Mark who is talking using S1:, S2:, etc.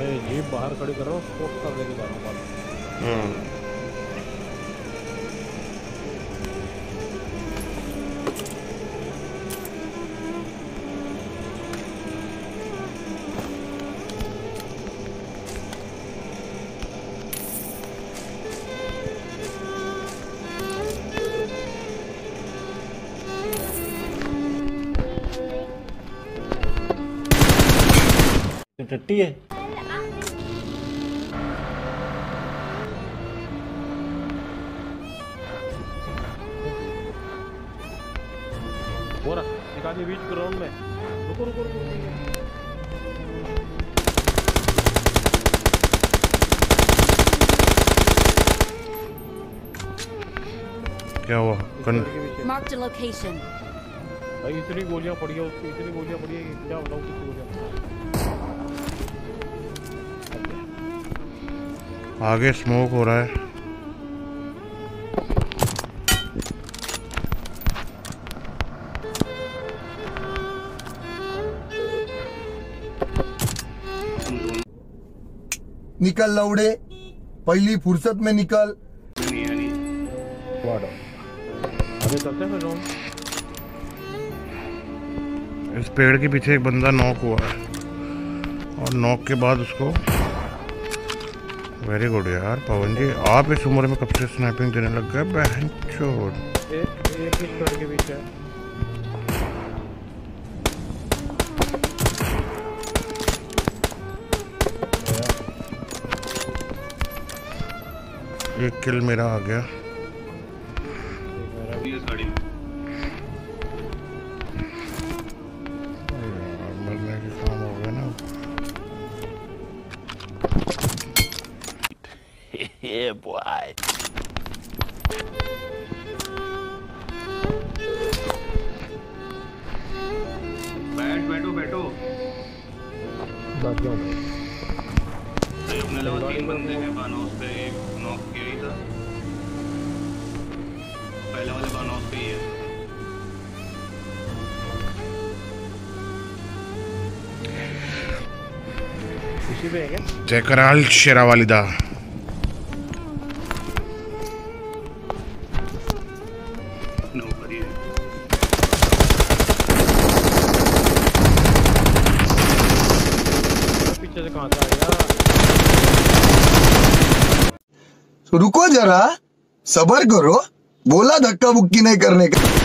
S1: Jeep बाहर खड़ी करो, स्पोर्ट कर लेके जाना। टट्टी है। बोरा निकालिए बीच ग्राउंड में। रुको रुको रुको।
S2: क्या हुआ?
S3: Mark the location.
S1: भाई इतनी गोलियां पड़ी है उसकी, इतनी गोलियां पड़ी है कि क्या बताऊं कितनी गोलियां।
S2: आगे स्मोक हो रहा है।
S4: निकल लौड़े, पहली फुर्सत में निकल।
S1: अभी चलते हैं फिर।
S2: इस पेड़ के पीछे एक बंदा नॉक हुआ है और नॉक के बाद उसको। वेरी गुड यार पवन जी, आप इस उम्र में कब से स्नैपिंग देने लग गए? बहन चोद।
S1: एक ही पेड़ के पीछे
S2: एक किल मेरा आ गया। मरने के काम हो गया ना।
S5: Yeah, boy.
S6: बैठो बैठो।
S1: बैठ जाओ।
S6: अपने लेवल 3 बंदे हैं, बानोस पे नॉक किया ही था। पहले वाले बानोस पे ही है।
S1: इसी पे है क्या?
S2: जयकराल शेरावालिदा।
S1: पीछे से कहां से आया?
S4: रुको जरा, सबर करो, बोला धक्का बुक्की नहीं करने का।